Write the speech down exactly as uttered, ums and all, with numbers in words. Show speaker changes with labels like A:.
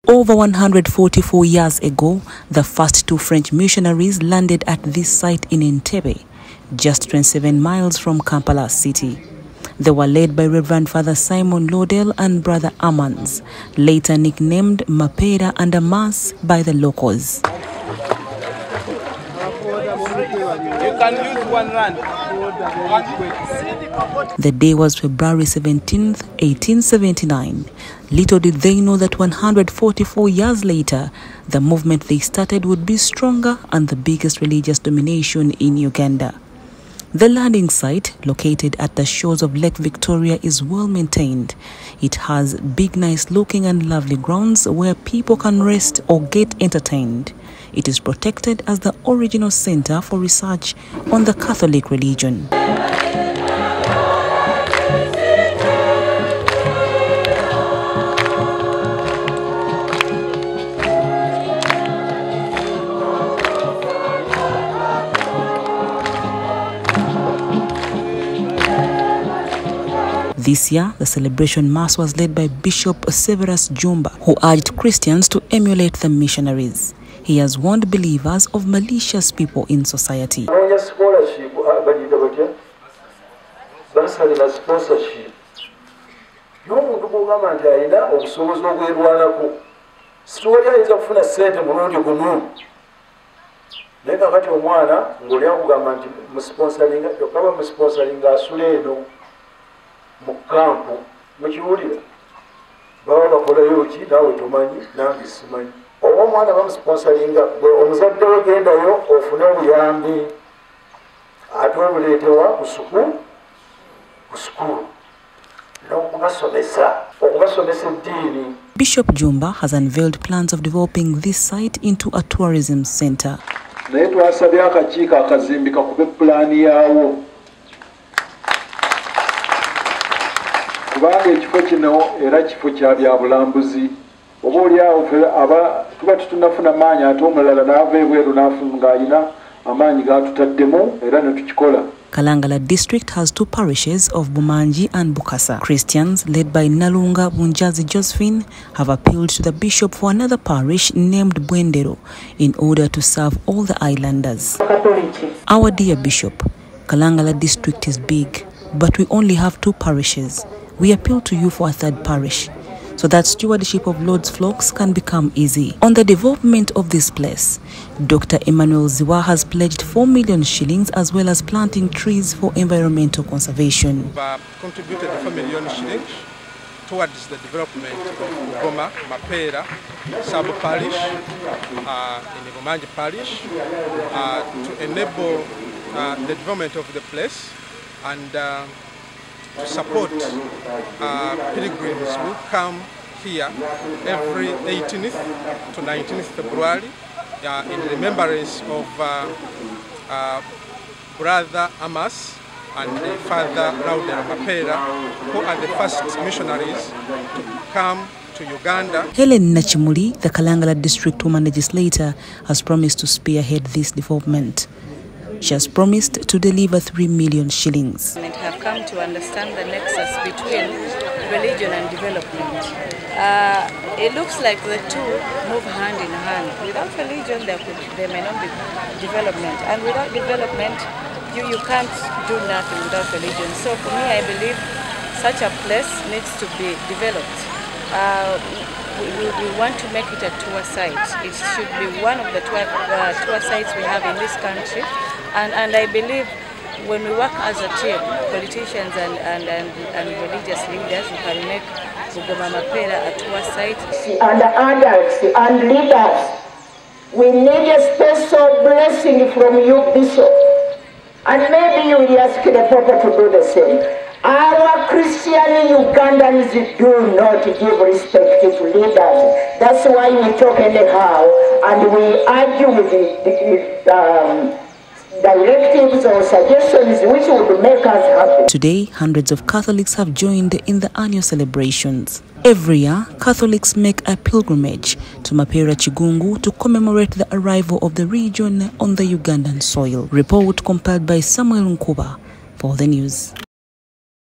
A: Over one hundred forty-four years ago, the first two French missionaries landed at this site in Entebbe, just twenty-seven miles from Kampala city. They were led by Reverend Father Simon Lodell and Brother Amans, later nicknamed Mapera and Amas by the locals.
B: You can use one rand.
A: The day was February seventeenth, eighteen seventy-nine. Little did they know that one hundred forty-four years later, the movement they started would be stronger and the biggest religious domination in Uganda. The landing site, located at the shores of Lake Victoria, is well maintained. It has big, nice looking and lovely grounds where people can rest or get entertained. It is protected as the original center for research on the Catholic religion. This year, the celebration mass was led by Bishop Severus Jumba, who urged Christians to emulate the missionaries. He has warned believers of malicious people in society.
C: Mukampu mukiwulira baba bakola yoki nawe tomanyi nange simanyi oba omwana bamusponsoringa omuzadde we gendayo ofune obuyambi ate obuleetewa ku sukulu ku sukulu n'okubasomesa okubasomesa eddiini.
A: Bishop Jumba has unveiled plans of developing this site into a tourism center.
C: Naye twasabye akakiiko akazimbi kakube pulaani yaawo. Kubanga ekifo kino era kifo kya byabulambuzi oba oli awo aba tuba tutunafuna amaanyi ate omulala n'ava ebweru n'afunga alina amaanyi gaatutaddemu era ne tukikola.
A: Kalangala district has two parishes of Bumanji and Bukasa. Christians, led by Nalunga Bunjazi Josephine, have appealed to the bishop for another parish named Bwendero in order to serve all the islanders. Our dear bishop, Kalangala district is big, but we only have two parishes. We appeal to you for a third parish, so that stewardship of Lord's flocks can become easy. On the development of this place, Doctor Emmanuel Ziwa has pledged four million shillings as well as planting trees for environmental conservation.
B: We've uh, contributed four million shillings towards the development of Goma, Mapera, Sabo Parish, uh, in Bumanji Parish, uh, to enable uh, the development of the place and uh, to support uh, pilgrims who come here every eighteenth to nineteenth February uh, in remembrance of uh, uh, Brother Amas and Father Laudel Mapera, who are the first missionaries to come to Uganda.
A: Helen Nachimuli, the Kalangala district woman legislator, has promised to spearhead this development. She has promised to deliver three million shillings.
D: And have come to understand the nexus between religion and development. Uh, it looks like the two move hand in hand. Without religion, there, could, there may not be development. And without development, you, you can't do nothing without religion. So for me, I believe such a place needs to be developed. Uh, we, we, we want to make it a tour site. It should be one of the tour, uh, tour sites we have in this country. And, and I believe when we work as a team, politicians and, and, and, and religious leaders, we can make Bugoma Mapera a tour site.
E: And adults and leaders, we need a special blessing from you, Bishop. And maybe you will ask the Papa to do the same. Our Christian Ugandans do not give respect to leaders. That's why we talk anyhow, and we argue with the, the um, directives or suggestions which would make us happy.
A: Today, hundreds of Catholics have joined in the annual celebrations. Every year, Catholics make a pilgrimage to Mapera Chigungu to commemorate the arrival of the region on the Ugandan soil. Report compiled by Samuel Nkuba for the news.